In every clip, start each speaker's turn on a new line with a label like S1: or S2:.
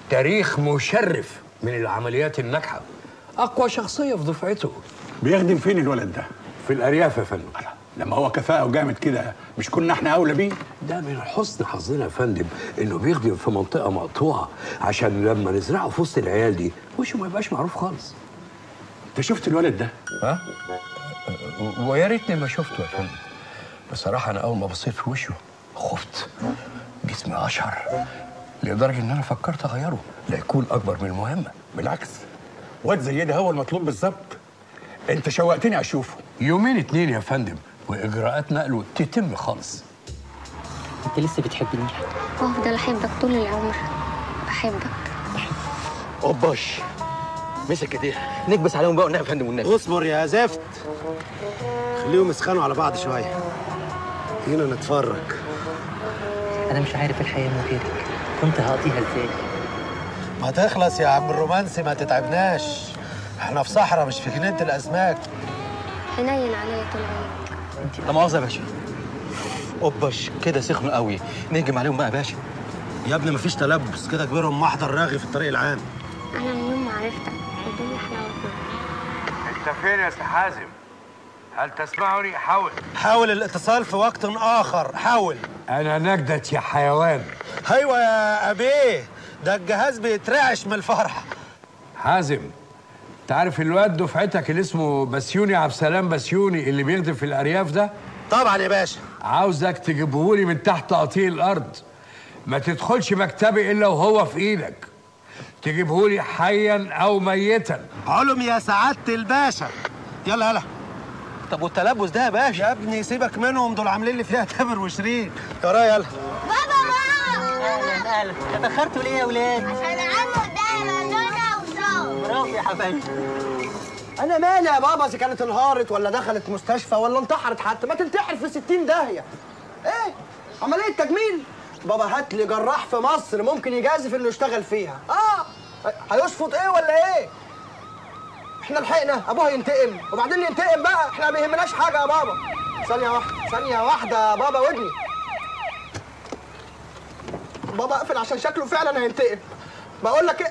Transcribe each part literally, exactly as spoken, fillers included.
S1: تاريخ مشرف من العمليات الناجحه، اقوى شخصيه في دفعته.
S2: بيخدم فين الولد ده؟
S1: في الارياف يا فندم.
S2: لما هو كفاءه وجامد كده مش كنا احنا اولى بيه؟
S1: ده من حسن حظنا يا فندم انه بيخدم في منطقه مقطوعه، عشان لما نزرعه في وسط العيال دي وشه ما يبقاش معروف خالص.
S2: انت شفت الولد ده؟
S1: ها؟ ويا ريتني ما شفته يا فندم. بصراحه انا اول ما بصيت في وشه خفت، جسمي اشعر لدرجه ان انا فكرت اغيره لا يكون اكبر من المهمه.
S2: بالعكس، واد زي ده هو المطلوب بالظبط. انت شوقتني اشوفه.
S1: يومين اتنين يا فندم واجراءات نقله تتم خالص.
S3: انت لسه بتحبني؟
S4: وافضل احبك طول العمر. بحبك.
S3: اوباش مسك ايديها، نكبس عليهم بقى ونعم يا فندم والنبي.
S5: اصبر يا زفت، خليهم يسخنوا على بعض شويه، هنا نتفرج.
S3: انا مش عارف الحياه من غيرك، كنت هقضيها ازاي؟
S5: ما تخلص يا عم الرومانسي، ما تتعبناش، احنا في صحراء مش في جنينه الاسماك.
S4: حنين عليا طول عمرك.
S3: انت لا مؤاخذه يا باشا. اوباش كده سخنوا قوي، نهجم عليهم بقى يا باشا.
S5: يا ابني مفيش تلبس كده، كبيرهم محضر راغي في الطريق العام.
S4: انا من يوم ما عرفتك الدنيا حلاوتنا.
S1: انت فين يا استاذ حازم؟ هل تسمعني؟ حاول
S5: حاول الاتصال في وقت اخر، حاول.
S1: انا نجدت يا حيوان.
S5: ايوه يا ابيه، ده الجهاز بيترعش من الفرحه.
S1: حازم، انت عارف الواد دفعتك اللي اسمه بسيوني عبد السلام بسيوني اللي بيخدم في الارياف ده؟
S5: طبعا يا باشا.
S1: عاوزك تجيبهولي من تحت قطيع الارض، ما تدخلش مكتبي الا وهو في ايدك. تجيبهولي حيا او ميتا.
S5: علم يا سعاده الباشا. يلا يلا.
S3: طب والتلبس ده يا باشا؟
S5: يا ابني سيبك منهم، دول عاملين لي فيها تامر وشيرين. ورايا يلا.
S6: بابا ماما.
S3: اهلا اهلا، اتاخرتوا ليه يا ولاد؟
S6: عشان عمو ادانا جونا وصاب.
S3: برافو يا حبايبي.
S7: أنا مالي يا بابا إذا كانت انهارت ولا دخلت مستشفى ولا انتحرت، حتى ما تنتحر في ستين داهية. إيه؟ عملية تجميل؟ بابا هات لي جراح في مصر ممكن يجازف إنه يشتغل فيها. آه هيشفط إيه ولا إيه؟ إحنا لحقنا أبوها ينتقم وبعدين ينتقم بقى، إحنا ما يهمناش حاجة يا بابا. ثانية واحدة ثانية واحدة يا بابا ودني. بابا اقفل عشان شكله فعلا هينتقم. بقول لك إيه؟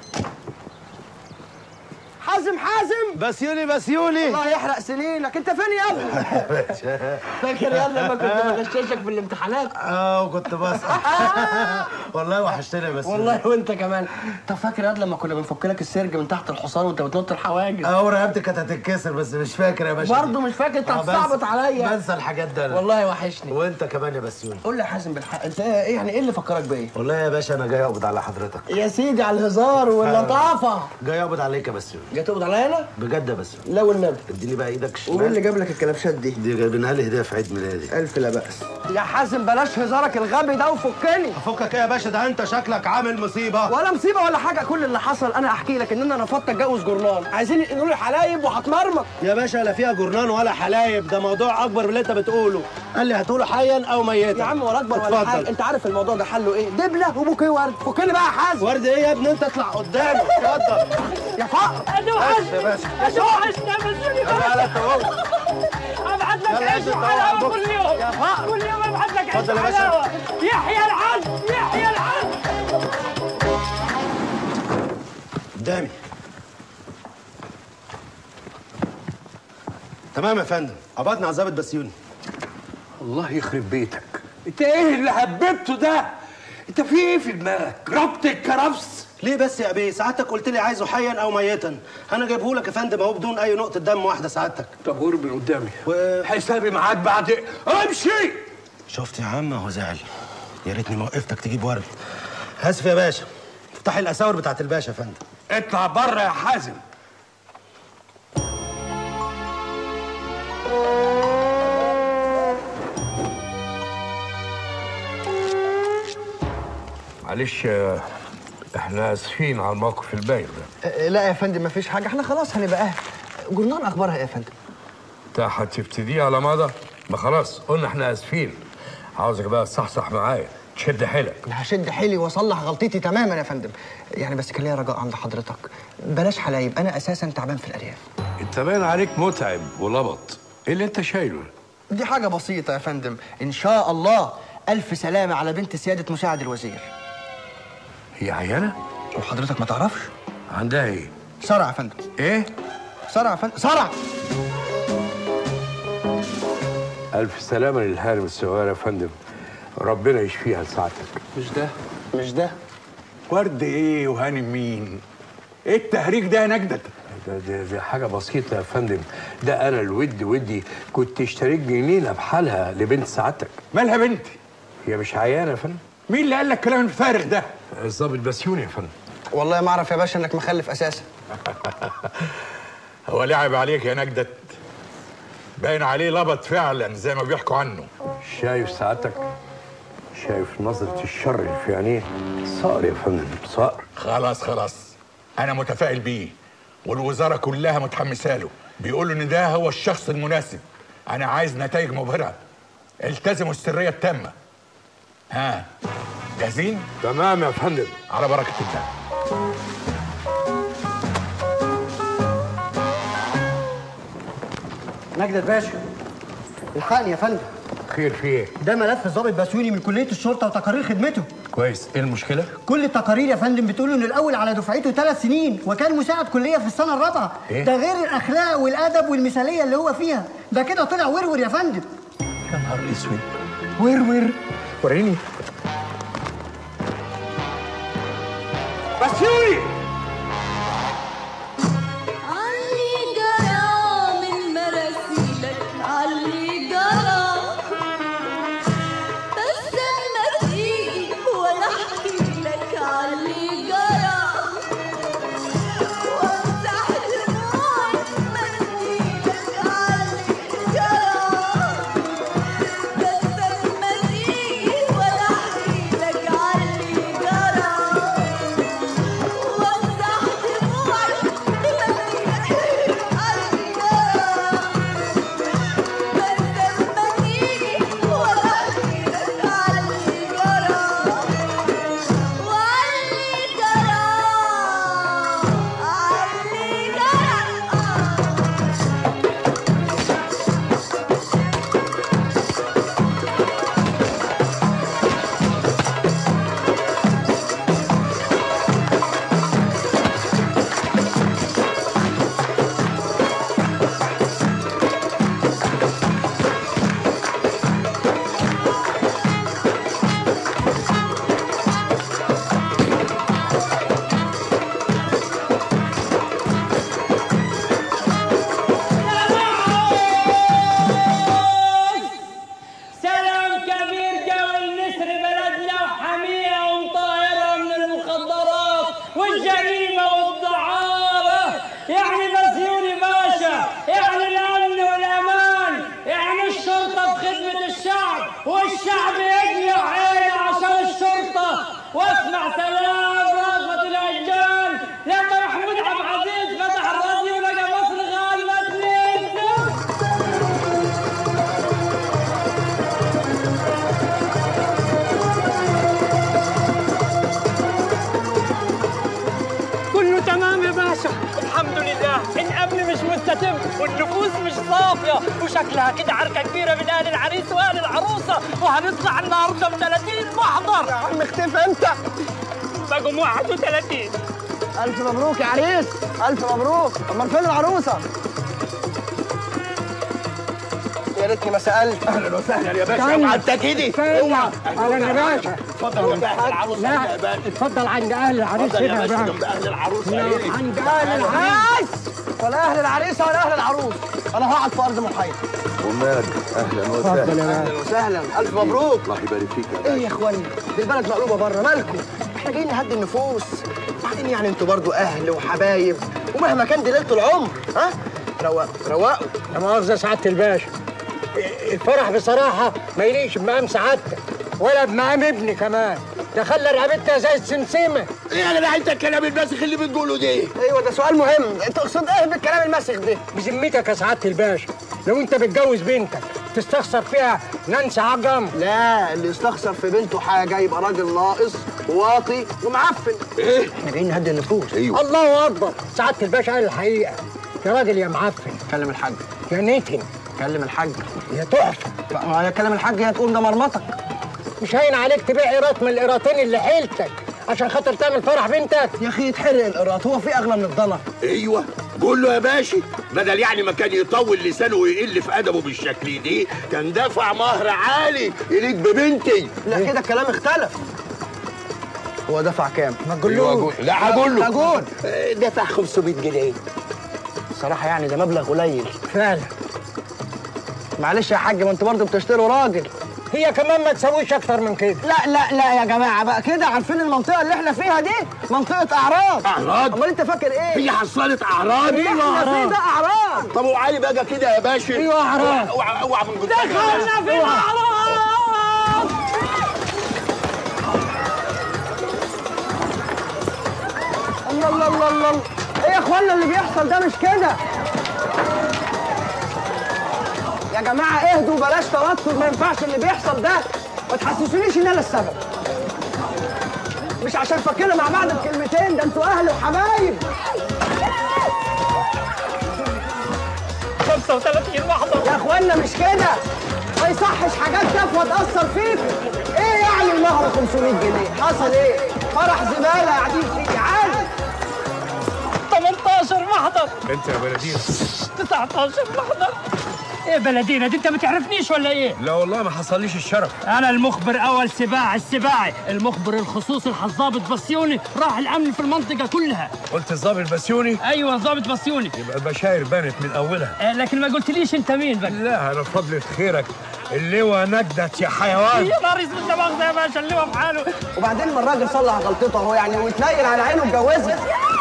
S7: حازم حازم
S5: بسيوني بسيوني،
S7: الله يحرق سنينك، انت فين يا ابني؟ فاكر يا لما كنت بغششك في الامتحانات؟
S5: اه وكنت بسقط. والله وحشتني بس.
S7: والله وانت كمان. طب فاكر يا لما كنا بنفك لك السرج من تحت الحصان وانت بتنط الحواجز؟
S5: اه ورقبتي كانت هتتكسر بس مش فاكر يا باشا.
S7: برضه مش فاكر، انت هتصعبط عليا.
S5: بنسى الحاجات دي انا.
S7: والله وحشني.
S5: وانت كمان يا بسيوني.
S7: قول لي يا حازم بالحق، انت ايه يعني ايه اللي فكرك بايه؟
S5: والله يا باشا انا جاي اقبض على حضرتك.
S7: يا سيدي على الهزار واللطافه.
S5: جاي اقبض عليك يا بسيوني.
S7: جاي تقبض عليا انا؟
S5: بجد يا بسيوني.
S7: لا والنبي.
S5: اديني بقى ايدك الشمال.
S7: ومين اللي جاب لك الكلبشات دي؟
S5: دي جايبينها لي هديه في عيد ميلادي.
S7: الف لا بأس. يا حازم بلاش هزارك الغبي ده وفكني.
S5: افكك ايه يا باشا؟ ده انت شكلك عامل مصيبه.
S7: ولا مصيبه ولا حاجه، كل اللي حصل انا احكي لك ان انا رفضت اتجوز جورنان، عايزين ينقلوا لي حلايب وهتمرمط.
S5: يا باشا لا فيها جورنان ولا حلايب، ده موضوع اكبر من اللي انت بتقوله. قال لي هتقوله حيا او ميتا.
S7: يا عم ولا اكبر ولا حاجه، انت عارف الموضوع ده حله ايه؟ دبله وبوكيه ورد. فكني بقى يا حازم.
S5: ورد ايه يا ابني؟ انت اطلع قدامي. اتفضل
S7: يا فقر.
S6: انا وحشني
S5: يا باشا.
S6: انا وحشني بسيوني.
S5: تعالى انت اهو.
S6: ابعت لك عيش وحلاوه كل يوم.
S7: يا فقر.
S6: كل يوم ابعت لك عيش
S5: اتفضل يا باشا.
S6: وحلاوه. يحيى العز يحيى العز.
S5: قدامي. تمام يا فندم، قبضنا على ظابط بسيوني.
S1: الله يخرب بيتك، انت ايه اللي هببته ده؟ انت في ايه في دماغك؟ ربط الكرفس؟
S5: ليه بس يا ابي؟ سعادتك قلت لي عايزه حيا او ميتا، انا جايبه لك يا فندم اهو بدون اي نقطه دم واحده سعادتك.
S1: طب قرب من قدامي
S5: و...
S1: حسابي معاك بعد. امشي.
S5: شفت يا عم اهو زعل، يا ريتني ما وقفتك تجيب ورد. اسف يا باشا، افتحي الاساور بتاعت الباشا يا فندم.
S1: اطلع بره يا حازم. معلش احنا اسفين على الموقف البايخ ده.
S7: أه لا يا فندم مفيش حاجه، احنا خلاص هنبقى اهل. جورنان اخبارها ايه يا فندم؟
S1: انت هتبتدي على ماضى؟ ما خلاص قلنا احنا اسفين. عاوزك بقى تصحصح معايا، تشد حيلك.
S7: انا هشد حيلي واصلح غلطتي تماما يا فندم. يعني بس كان ليا رجاء عند حضرتك، بلاش حلايب، انا اساسا تعبان في الارياف.
S1: انت باين عليك متعب ولبط، ايه اللي انت شايله؟
S7: دي حاجه بسيطه يا فندم، ان شاء الله. الف سلامه على بنت سياده مساعد الوزير.
S1: هي عيانه؟
S7: وحضرتك ما تعرفش؟
S1: عندها ايه؟
S7: صرع يا فندم.
S1: ايه؟
S7: صرع يا فندم، صرع.
S1: الف سلامه للهانم الصغيره يا فندم، ربنا يشفيها لسعادتك.
S2: مش ده مش ده ورد ايه وهانم مين؟ ايه التهريج ده يا نجدة؟
S1: ده, ده, ده حاجه بسيطه يا فندم، ده انا الود ودي كنت اشتريت جنينه بحالها لبنت سعادتك.
S2: مالها بنتي؟
S1: هي مش عيانه يا فندم.
S2: مين اللي قال لك الكلام الفارغ ده؟
S1: الظابط بسيوني يا فندم.
S7: والله ما اعرف يا باشا انك مخلف اساسا.
S2: هو لعب عليك يا نجدة، باين عليه لبط فعلا زي ما بيحكوا عنه.
S1: شايف سعادتك؟ شايف نظرة الشر اللي في عينيه؟ صقر يا فندم، صقر.
S2: خلاص خلاص، أنا متفائل بيه والوزارة كلها متحمسة له، بيقولوا إن ده هو الشخص المناسب. أنا عايز نتائج مبهرة، التزموا السرية التامة. ها جاهزين؟
S1: تمام يا فندم.
S2: على بركة الله.
S7: نجدة باشا، الحقني يا فندم.
S1: خير في ايه؟
S7: ده ملف الضابط بسيوني من كلية الشرطة وتقارير خدمته.
S1: كويس، ايه المشكلة؟
S7: كل التقارير يا فندم بتقول انه الاول على دفعته ثلاث سنين وكان مساعد كلية في السنة الرابعة.
S1: إيه؟
S7: ده غير الاخلاق والادب والمثالية اللي هو فيها، ده كده طلع ورور يا فندم.
S1: يا نهار اسود.
S7: ورور.
S1: وريني.
S2: بسيوني!
S8: علي جرى من مراسيلك، علي جرى بس لما تيجي ولا احكي لك علي جرى وامسح دموعي بمنديلك، علي جرى بس لما تيجي ولا احكي لك علي جرى وامسح دموعي بمنديلك، علي جرى بس لما تيجي ولا احكي لك علي جرى وعلي جرى علي
S6: سلام كبير جو النسر بلدنا وحمية ومطهرة من المخدرات والجريمة والدعارة، يعني بسيوني باشا، يعني الأمن والأمان، يعني الشرطة في خدمة الشعب والشعب يجمع عينه عشان الشرطة. واسمع سلام رغبة الهجان لما محمود عبد العزيز فتح الراديو لقى مصر غالبة اثنين صفر. كله تمام يا باشا، الحمد لله. الامن مش مستتب والنفوس مش صافيه، وشكلها كده عركه كبيره من اهل العريس واهل العروسه، وهنطلع النهارده ب ثلاثين محضر.
S7: يا عم اختفي انت.
S6: بقوا واحد وثلاثين.
S7: الف مبروك يا عريس، الف مبروك. امال فين العروسة؟ يا ريتني ما سألت.
S2: أهلا وسهلا يا باشا، اوعى انت كده، اوعى.
S6: اهلا يا باشا.
S2: اتفضل جنب أهل العروسة يا باشا.
S6: اتفضل عند اهل العريس
S2: اتفضل يا
S6: هنا يا
S2: باشا
S6: باشا.
S2: جنب أهل العروسة.
S6: عند اهل العريس.
S7: ولا أهل العريسة ولا أهل العروس، أنا هقعد في أرض محايدة.
S1: ومال، اهلا
S6: اتفضل
S1: وسهلا.
S6: يا
S7: أهلا وسهلا، ألف مبروك.
S1: الله يبارك فيك يا
S7: إيه يا إخواني، دي البلد مقلوبة بره، مالكم؟ إحنا جايين نهدي النفوس. بعدين يعني أنتوا برضو أهل وحبايب، ومهما كان دي ليلة العمر، ها؟ روقوا روقوا.
S6: لا مؤاخذة سعادة الباشا، الفرح بصراحة ما يليقش بمقام سعادتك ولا بمقام ابني كمان، ده خلى رقبتنا زي السمسمة.
S2: ايه يا جدع انت الكلام الماسخ اللي بتقوله ده؟
S7: أيوه ده سؤال مهم، أنت تقصد إيه بالكلام الماسخ ده؟
S6: بذمتك يا سعادة الباشا، لو أنت بتجوز بنتك تستخسر فيها نانسي عجم؟
S7: لا، اللي يستخسر في بنته حاجة يبقى راجل ناقص وواطي ومعفن.
S2: ايه؟
S7: احنا جايين نهدي النفوس.
S2: ايوه.
S6: الله أكبر، سعادة الباشا قال الحقيقة. يا راجل يا معفن،
S7: كلم الحاج.
S6: يا نتن،
S7: كلم الحاج.
S6: يا تحفة.
S7: ما هي كلم الحاج، هي تقول ده مرمطك.
S6: مش هين عليك تبيع قيراط من القيراطين اللي حيلتك
S7: عشان خاطر تعمل فرح بنتك؟ يا اخي يتحرق القراط، هو في اغلى من الضنا؟
S9: ايوه قول له يا باشا، بدل يعني ما كان يطول لسانه ويقل في ادبه بالشكل دي كان دفع مهر عالي يليق ببنتي.
S7: لا كده الكلام اختلف. هو دفع كام؟ ما
S9: تقولوش. لا هقول له.
S7: هقول
S9: دفع خمسمية جنيه.
S7: صراحة يعني ده مبلغ قليل فعلا. معلش يا حاج، ما انتوا برضه بتشتروا راجل. هي كمان ما تسويش اكتر من كده. لا لا لا يا جماعه بقى كده، عارفين المنطقه اللي احنا فيها دي منطقه اعراض.
S9: اعراض؟
S7: امال انت فاكر ايه؟
S9: هي حصلت اعراض؟
S7: اللي احنا فيه ده اعراض.
S9: طب وعلي بقى كده يا باشا.
S7: ايوه اعراض.
S9: اوعى اوعى من قدام.
S6: دخلنا في الاعراض.
S7: الله الله الله الله، ايه يا اخوانا اللي بيحصل ده؟ مش كده يا جماعه، اهدوا بلاش توتر، ما ينفعش اللي بيحصل ده. ما تحسسونيش ان انا السبب. مش عشان فاكرين مع بعض بكلمتين، ده انتوا اهل وحبايب.
S6: خمسة وثلاثين محضر
S7: يا اخوانا مش كده، ما يصحش حاجات تافهه تاثر فيكم. ايه يعني المهر خمسمية جنيه؟ حصل ايه؟ فرح زباله قاعدين فيه عادي.
S6: تمنتاشر محضر.
S1: انت يا بلدينا
S6: تسعتاشر محضر. ايه بلدينا دي، انت ما تعرفنيش ولا ايه؟
S1: لا والله ما حصليش الشرف.
S6: انا المخبر اول سباع السباعي، المخبر الخصوصي الضابط بسيوني، راح الامن في المنطقه كلها.
S1: قلت الضابط بسيوني؟
S6: ايوه ضابط بسيوني.
S1: يبقى البشاير بانت من اولها.
S6: آه لكن ما قلتليش انت مين بقى؟
S1: لا انا فضلة خيرك اللواء نجدت يا حيوان.
S6: يا نهار اسود، ده مؤاخذة يا باشا، اللواء في حاله.
S7: وبعدين ما الراجل صلح غلطته اهو يعني، واتنيل على عينه واتجوزها.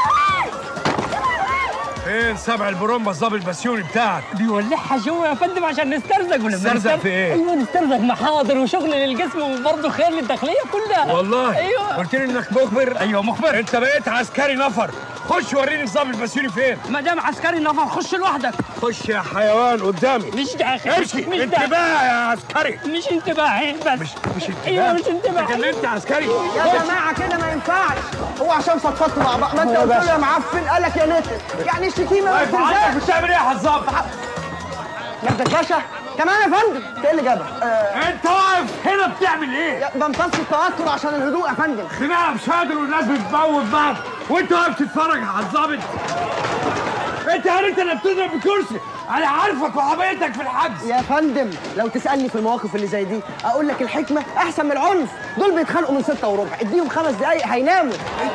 S1: فين سبع البرومبا الضابط بسيوني بتاعك؟
S6: بيولعها جوه يا فندم عشان نسترزق. ولا
S1: نسترزق في ايه؟
S6: ايوه نسترزق محاضر وشغل للجسم وبرضه خير للداخليه كلها.
S1: والله؟
S6: ايوه.
S1: قلت لي انك مخبر؟
S6: ايوه مخبر.
S1: انت بقيت عسكري نفر، خش وريني الضابط بسيوني فين؟
S6: ما دام عسكري نفر خش لوحدك.
S1: خش يا حيوان قدامي.
S6: مش داخل.
S1: امشي.
S6: مش
S1: انتباه يا عسكري.
S6: مش انتباهي بس.
S1: مش مش انتباه.
S6: ايوه مش انتباه.
S1: لكن انت عسكري.
S7: يا جماعه كده ما ينفعش. هو عشان فضفضتوا مع بعض، ما انت قلت له يا معفن قال لك يا نتن، يعني الشتيمه ما بتنزلش.
S1: مش بتعمل ايه يا الضابط؟
S7: نجدة باشا تمام يا فندم. ايه اللي جابك؟
S1: آه. انت واقف هنا بتعمل ايه؟
S7: بمتص التوتر عشان الهدوء يا فندم.
S1: خناقه مش قادر والناس بتموت بعض وانت واقف تتفرج على الضابط. انت انت اللي بتضرب بكرسي، انا عارفك وحبيتك في الحجز.
S7: يا فندم لو تسالني في المواقف اللي زي دي اقول لك الحكمه احسن من العنف. دول بيتخانقوا من ستة وربع، اديهم خمس دقايق هيناموا.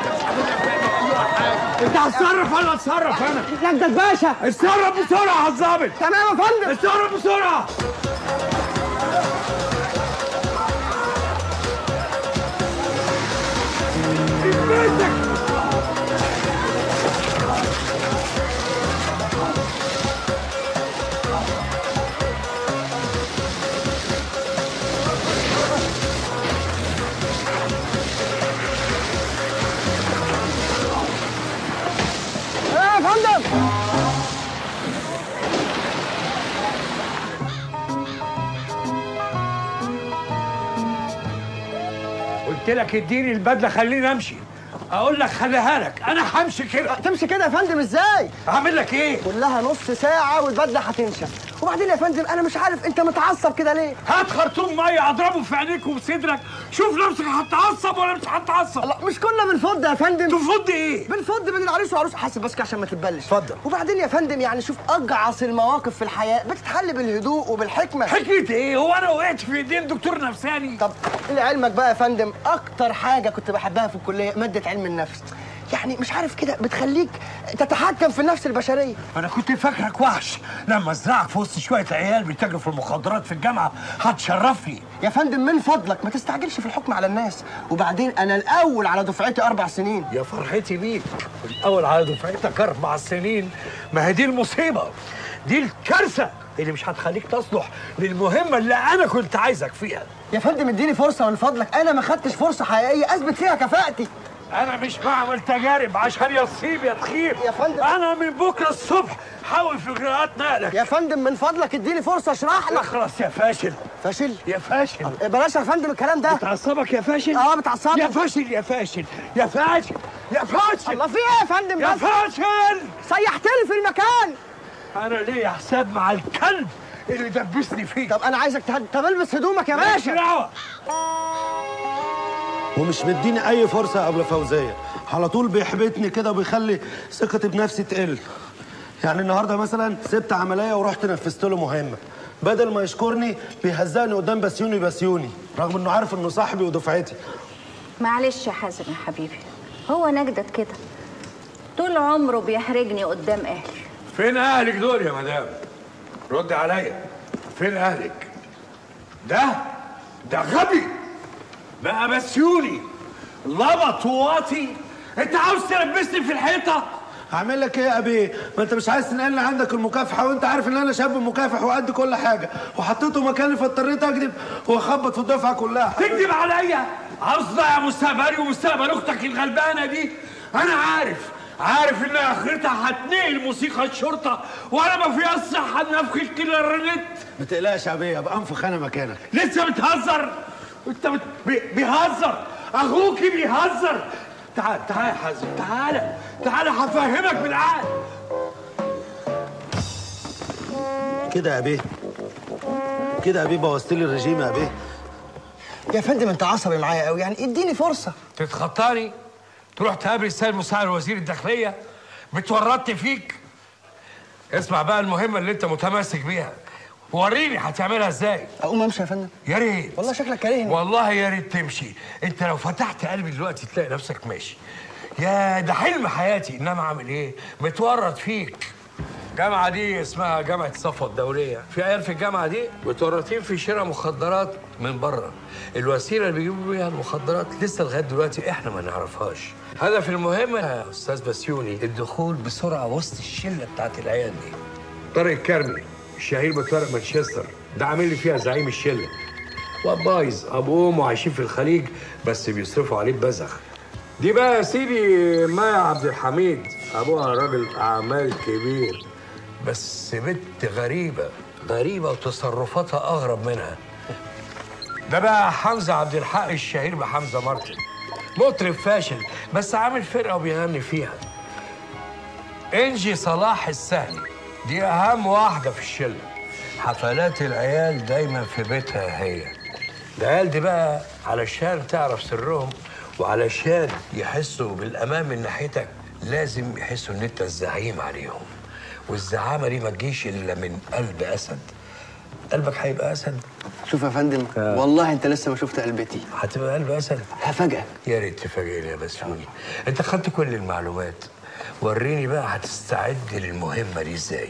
S1: انت هتصرف ولا اتصرف انا؟
S7: نجدة باشا
S1: اتصرف بسرعه يا الضابط.
S7: تمام يا فندم.
S1: اتصرف بسرعه. بيتك.
S7: يا فندم
S1: قلت لك اديني البدله خليني امشي. اقول لك خليها لك، انا همشي كده.
S7: تمشي كده يا فندم ازاي؟
S1: هعمل لك ايه؟
S7: كلها نص ساعه والبدله هتنشف. وبعدين يا فندم انا مش عارف انت متعصب كده ليه؟
S1: هات خرطوم ميه اضربه في عينيك وبصدرك، شوف نفسك هتعصب ولا مش هتعصب.
S7: لا مش كنا بنفض يا فندم.
S1: تفض ايه؟
S7: بنفض بين العريس وعروس. حاسب بس كده عشان ما تتبلش.
S1: اتفضل.
S7: وبعدين يا فندم يعني شوف اجعص المواقف في الحياه بتتحل بالهدوء وبالحكمه.
S1: حكمة ايه؟ هو انا وقعت في ايدين دكتور نفساني؟
S7: طب لعلمك بقى يا فندم اكتر حاجه كنت بحبها في الكليه ماده علم النفس. يعني مش عارف كده بتخليك تتحكم في النفس البشريه.
S1: انا كنت فاكرك وحش لما ازرعك في وسط شويه عيال بيتاجروا في المخدرات في الجامعه. هتشرفني
S7: يا فندم من فضلك ما تستعجلش في الحكم على الناس. وبعدين انا الاول على دفعتي اربع سنين.
S1: يا فرحتي بيك، الاول على دفعتك اربع سنين. ما هي دي المصيبه، دي الكارثه اللي مش هتخليك تصلح للمهمه اللي انا كنت عايزك فيها.
S7: يا فندم اديني فرصه من فضلك، انا ما خدتش فرصه حقيقيه اثبت فيها كفاءتي.
S1: انا مش بعمل تجارب عشان يا تصيب يا تخيب.
S7: يا فندم
S1: انا من بكره الصبح حاول في اجراءات نقلك.
S7: يا فندم من فضلك اديني فرصه اشرح لك.
S1: اخلص يا فاشل.
S7: فاشل
S1: يا فاشل.
S7: بلاش يا فندم الكلام ده.
S1: بتعصبك يا فاشل؟
S7: اه بتعصبك.
S1: يا فاشل يا فاشل يا فاشل يا فاشل.
S7: الله في ايه يا فندم؟
S1: يا فاشل
S7: سيحتني في المكان.
S1: انا ليا حساب مع الكلب اللي دبسني فيه.
S7: طب انا عايزك تهد... طب البس هدومك يا
S1: مالكش
S7: باشا.
S1: دعوه.
S5: ومش مديني اي فرصه قبل فوزيه، على طول بيحبطني كده وبيخلي ثقتي بنفسي تقل. يعني النهارده مثلا سبت عمليه ورحت نفذت له مهمه، بدل ما يشكرني بيهزقني قدام بسيوني بسيوني، رغم انه عارف انه صاحبي ودفعتي.
S10: معلش يا حازم يا حبيبي، هو نجدت كده طول عمره بيحرجني قدام اهلي.
S1: فين اهلك دول يا مدام؟ رد عليا، فين اهلك؟ ده ده غبي بقى بسيوني لبط وواطي. انت عاوز تلبسني في الحيطه؟
S5: هعمل لك ايه يا ابي؟ ما انت مش عايز تنقل لي عندك المكافحه، وانت عارف ان انا شاب مكافح وقد كل حاجه، وحطيته مكاني فاضطريت اكذب واخبط في الدفعه كلها.
S1: تكذب عليا؟ عاوز تضيع مستقبلي ومستقبل اختك الغلبانه دي؟ انا عارف عارف ان اخرتها هتنقل موسيقى الشرطه، وانا ما في الصحه نفخ الكلارنت.
S5: ما تقلقش يا ابي، ابقى انفخ انا مكانك.
S1: لسه بتهزر؟ انت بت... بي... بيهزر، اخوكي بيهزر. تعال تعال يا حازم، تعال تعال هفهمك بالعقل.
S5: كده يا بيه، كده يا بيه بوظت لي الرجيم يا بيه.
S7: يا فندم انت عصبي معايا قوي، يعني اديني فرصه.
S1: تتخطاني؟ تروح تقابل السيد مساعد وزير الداخليه؟ بتورطني فيك؟ اسمع بقى المهمه اللي انت متمسك بيها، وريني هتعملها ازاي.
S7: اقوم امشي يا فندم؟
S1: يا ريت.
S7: والله شكلك كارهني.
S1: والله يا ريت تمشي. انت لو فتحت قلبي دلوقتي تلاقي نفسك ماشي. يا ده حلم حياتي، انما اعمل ايه؟ متورط فيك. الجامعه دي اسمها جامعه صفوة الدوليه، في عيال في الجامعه دي متورطين في شراء مخدرات من بره. الوسيله اللي بيجيبوا بيها المخدرات لسه لغايه دلوقتي احنا ما نعرفهاش. هدف المهمه يا استاذ بسيوني الدخول بسرعه وسط الشله بتاعت العيال دي. طارق الكرمي الشهير بطارق مانشستر ده عامل لي فيها زعيم الشله. واد بايظ ابو امه عايشين في الخليج بس بيصرفوا عليه ببذخ. دي بقى يا سيدي مايا عبد الحميد، ابوها راجل اعمال كبير بس بنت غريبه غريبه وتصرفاتها اغرب منها. ده بقى حمزه عبد الحق الشهير بحمزه مارتن، مطرب فاشل بس عامل فرقه وبيغني فيها. انجي صلاح السهلي دي اهم واحده في الشله، حفلات العيال دايما في بيتها هي. العيال دي بقى علشان تعرف سرهم وعلشان يحسوا بالامان من ناحيتك لازم يحسوا ان انت الزعيم عليهم، والزعامه دي ما تجيش الا من قلب اسد. قلبك هيبقى اسد؟
S7: شوف يا فندم آه. والله انت لسه ما شفت قلبتي.
S1: هتبقى قلب اسد؟
S7: هفاجئك.
S1: يا ريت تفاجئني يا بسيوني. انت خدت كل المعلومات، وريني بقى هتستعد للمهمه دي ازاي.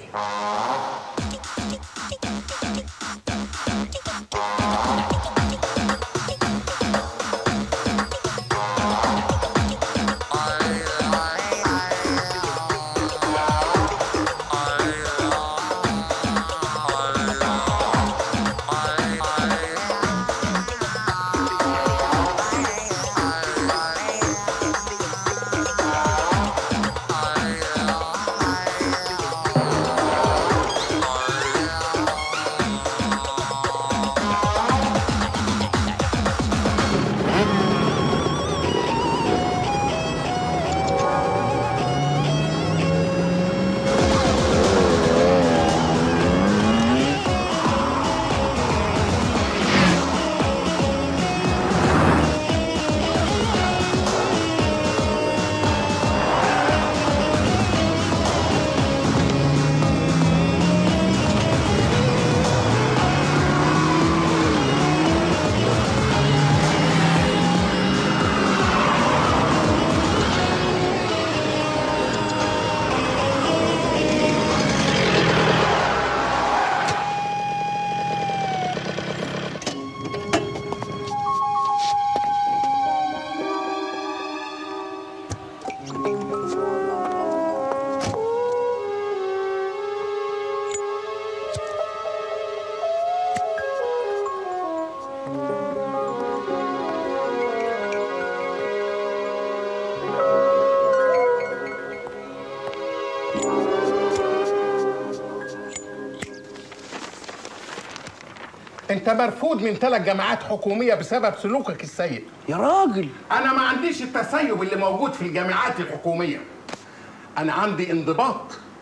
S11: انت مرفوض من ثلاث جامعات حكوميه بسبب سلوكك السيء.
S7: يا راجل
S11: انا ما عنديش التسيب اللي موجود في الجامعات الحكوميه. انا عندي انضباط،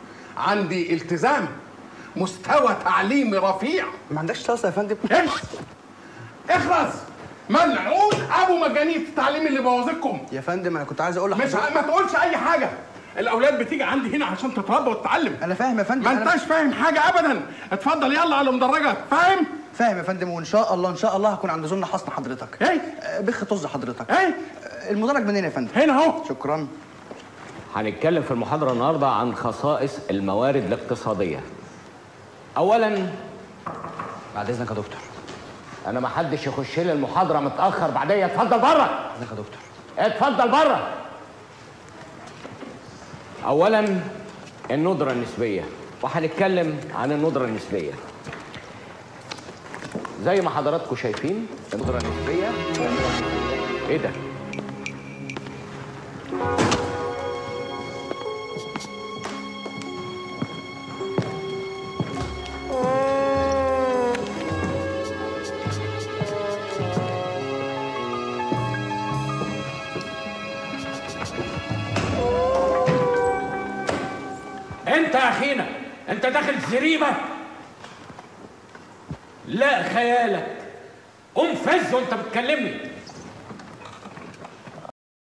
S11: عندي التزام، مستوى تعليمي رفيع.
S7: ما عندكش طاسه يا فندم؟
S11: امشي اخلص. ملعون ابو مجانين التعليم اللي بوظكم.
S7: يا فندم انا كنت عايز اقول
S11: مش ع... ما تقولش اي حاجه. الاولاد بتيجي عندي هنا عشان تتربى وتتعلم.
S7: انا فاهم يا فندم.
S11: ما انتش فاهم حاجه ابدا. اتفضل يلا على المدرجه. فاهم؟
S7: فاهم يا فندم، وان شاء الله ان شاء الله هكون عند زلنا حصن حضرتك.
S11: ايه؟
S7: بخ طز حضرتك.
S11: ايه؟
S7: المدرج منين يا فندم؟
S11: هنا اهو.
S7: شكرا.
S12: هنتكلم في المحاضرة النهاردة عن خصائص الموارد الاقتصادية. أولاً
S7: بعد إذنك يا دكتور.
S12: أنا ما حدش يخش لي المحاضرة متأخر بعديا. اتفضل بره.
S7: إذنك يا دكتور.
S12: اتفضل بره. أولاً الندرة النسبية، وهنتكلم عن الندرة النسبية. زي ما حضراتكم شايفين الندرة النسبية. إيه ده؟
S6: انت يا اخينا انت داخل زريبه؟ لا خيالك. قوم فز وانت بتكلمني.